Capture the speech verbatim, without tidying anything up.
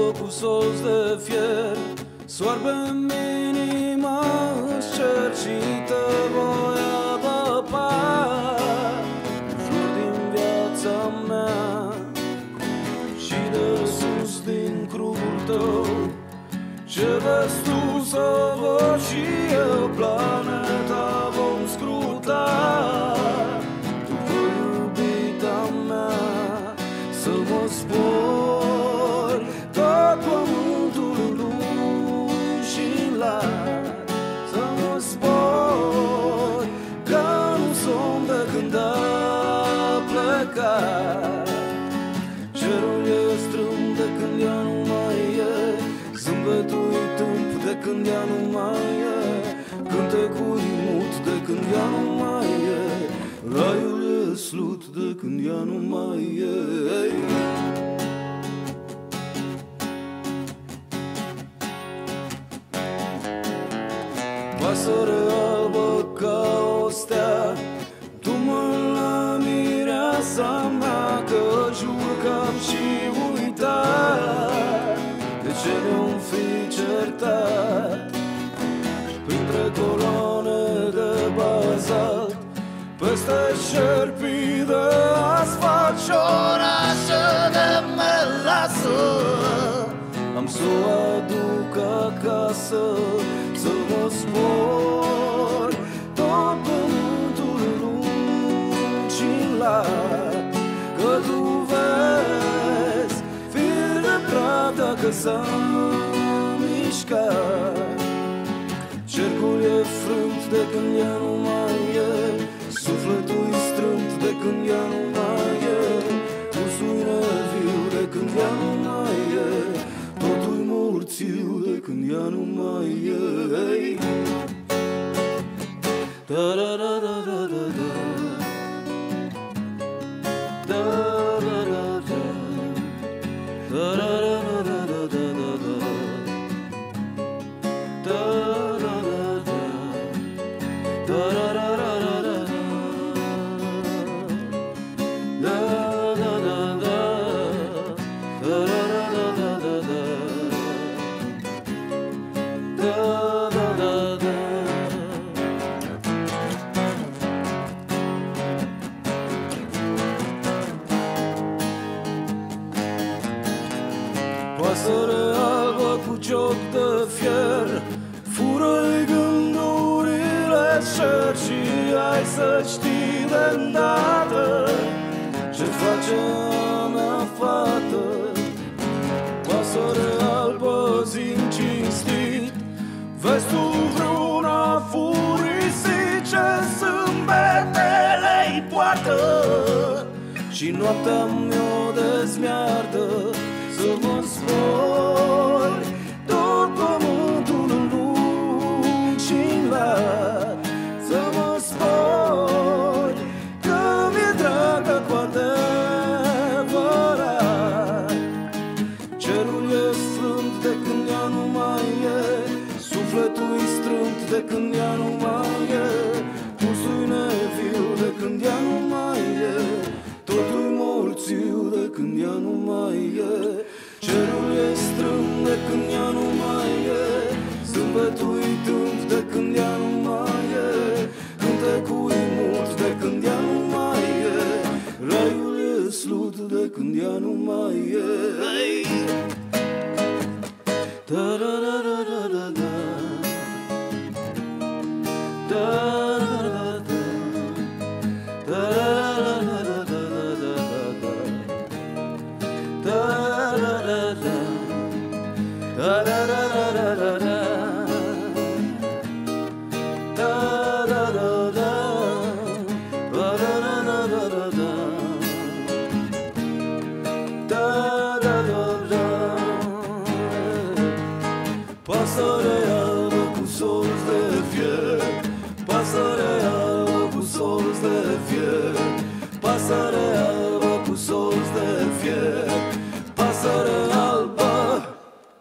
albă cu solzi de fier, soarbe-mi inima, îți cercită voia păpa. Flori din viața mea și de sus din crugul tău, ce vezi tu să văd și eu, planeta vom scruta. Tu voi, iubita mea, să mă spori tot pământul lung și lat, să mă spori că nu somn de când a plecat. Cerul e strâmb de când ea nu mai e, zâmbetul-i tâmp de când ea nu mai e, cântecul-i mut de când ea nu mai e, raiul e slut de când ea nu mai e. Pasăre albă ca o stea, du-mă la mireasa mea, că jur că am și uitat de ce ne-om fi certat. Printre coloane de bazalt, peste șerpii de asfalt și orașe de melasă, am să o aduc acasă, să mă spori tot pământul lung și lat, că tu vezi fir de praf dacă s-a mișcat. Cercul e frânt de când ea nu mai e, sufletul-i strâmt de când ea nu mai e, pulsul-i neviu de când ea nu mai e, totul-i morțiu de când ea nu mai e. Da-da-da-da-da-da-da, da-da-da-da-da, da-da-da-da-da-da-da, pasăre albă cu cioc de fier, fură-i gândurile cer și hai să știi de-ndată ce face a mea fată. Pasăre albă, zi-mi cinstit, vezi tu vreuna furisit ce zâmbetele-i poartă și noaptea mi-o dezmiardă, să mă spori tot pământul lung și lat, să mă spori că mi-e dragă cu adevărat. Cerul e sfânt de când ea nu mai e, sufletul-i strâmt de când ea nu mai e, pulsul-i neviu de când ea nu mai e, totul-i morțiu de când ea nu mai e. Cerul e strâmb de când ea nu mai e, zâmbetul-i tâmp de când ea nu mai e, cântecul-i mult de când ea nu mai e, raiul e slut de când ea nu mai e. Da-da-da-da-da-da, da-da-da-da, da-da-da-da-da-da, da-da-da-da, da-da-da-da-da-da, da-da-da-da, da-da-da-da, pasăre albă cu sol